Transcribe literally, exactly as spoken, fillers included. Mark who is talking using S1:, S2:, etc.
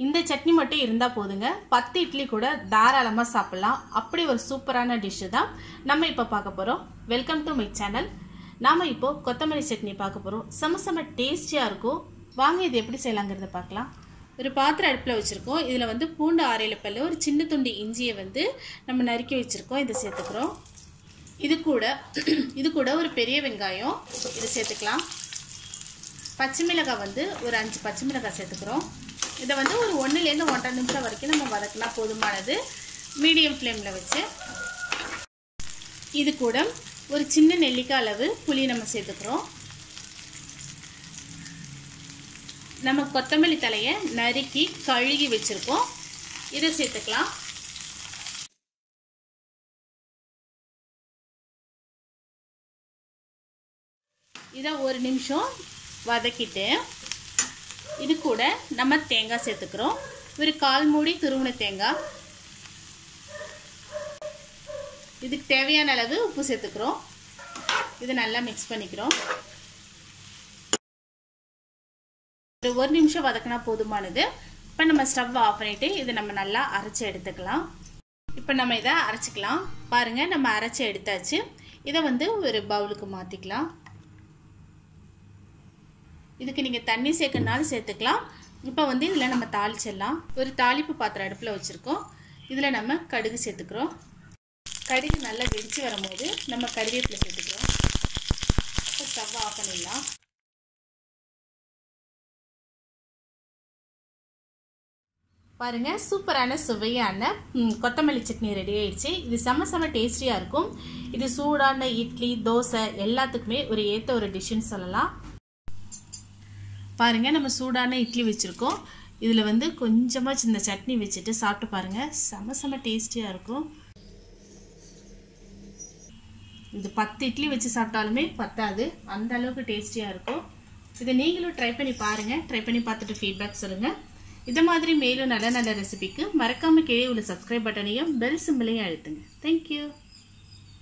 S1: இந்த சட்னி மட்டும் இருந்தா போதுங்க, பத்து இட்லி கூட தாராளமா சாப்பிடலாம். அப்படி ஒரு சூப்பரான டிஷ் தான் நம்ம இப்ப பார்க்க போறோம். Welcome to my channel. நாம இப்போ கொத்தமல்லி சட்னி பார்க்க போறோம். செம செம டேஸ்டியா இருக்கும். வாங்க இது எப்படி செய்யலாங்கிறத பார்க்கலாம். ஒரு பாத்திரம் அடுப்பில் வச்சுருக்கோம். இதில் வந்து பூண்டு ஆறேழு பல்லு, ஒரு சின்ன துண்டு இஞ்சியை வந்து நம்ம நறுக்கி வச்சுருக்கோம். இதை சேர்த்துக்கிறோம். இது கூட இது கூட ஒரு பெரிய வெங்காயம் இதை சேர்த்துக்கலாம். பச்சை மிளகாய் வந்து ஒரு அஞ்சு பச்சை மிளகாய் சேர்த்துக்கிறோம். இதை வந்து ஒரு ஒன்றுலேருந்து ஒன்றரை நிமிஷம் வரைக்கும் நம்ம வதக்கினா போதுமானது, மீடியம் ஃப்ளேமில் வச்சு. இது கூட ஒரு சின்ன நெல்லிக்காய் அளவு புளி நம்ம சேர்த்துக்கிறோம். நம்ம கொத்தமல்லி தலையை நறுக்கி கழுகி வச்சுருக்கோம், இதை சேர்த்துக்கலாம். இதை ஒரு நிமிஷம் வதக்கிட்டு இது கூட நம்ம தேங்காய் சேர்த்துக்கிறோம். ஒரு கால் மூடி துருவின தேங்காய். இதுக்கு தேவையான அளவு உப்பு சேர்த்துக்கிறோம். இது நல்லா மிக்ஸ் பண்ணிக்கிறோம். ஒரு ஒரு நிமிஷம் வதக்கினா போதுமானது. இப்போ நம்ம ஸ்டவ் ஆஃப் பண்ணிட்டு இதை நம்ம நல்லா அரைச்சி எடுத்துக்கலாம். இப்போ நம்ம இதை அரைச்சிக்கலாம். பாருங்க, நம்ம அரைச்சி எடுத்தாச்சு. இதை வந்து ஒரு பவுலுக்கு மாற்றிக்கலாம். இதுக்கு நீங்கள் தண்ணி சேர்க்கறனாலும் சேர்த்துக்கலாம். இப்போ வந்து இதில் நம்ம தாளிச்சிடலாம். ஒரு தாளிப்பு பாத்திரம் அடுப்பில் வச்சுருக்கோம். இதில் நம்ம கடுகு சேர்த்துக்கிறோம். கடுகு நல்லா வெடித்து வரும்போது நம்ம கருவேப்பிலை சேர்த்துக்கிறோம். இப்போ ஸ்டவ் ஆஃப் பண்ணிடலாம். பாருங்கள், சூப்பரான சுவையான கொத்தமல்லி சட்னி ரெடி ஆயிடுச்சு. இது செம்ம செம்ம டேஸ்டியாக இருக்கும். இது சூடான இட்லி, தோசை எல்லாத்துக்குமே ஒரு ஏற்ற ஒரு டிஷ்ஷுன்னு சொல்லலாம். பாருங்கள், நம்ம சூடான இட்லி வச்சுருக்கோம். இதில் வந்து கொஞ்சமாக சின்ன சட்னி வச்சுட்டு சாப்பிட்டு பாருங்கள், செம செம டேஸ்டியாக இருக்கும். இது பத்து இட்லி வச்சு சாப்பிட்டாலுமே பத்தாது, அந்த அளவுக்கு டேஸ்டியாக இருக்கும். இதை நீங்களும் ட்ரை பண்ணி பாருங்கள். ட்ரை பண்ணி பார்த்துட்டு ஃபீட்பேக் சொல்லுங்கள். இது மாதிரி மேலும் நல்ல நல்ல ரெசிபிக்கு மறக்காமல் கீழே உள்ள சப்ஸ்கிரைப் பட்டனையும் பெல் சிம்பிளையும் அழுத்துங்க. தேங்க்யூ.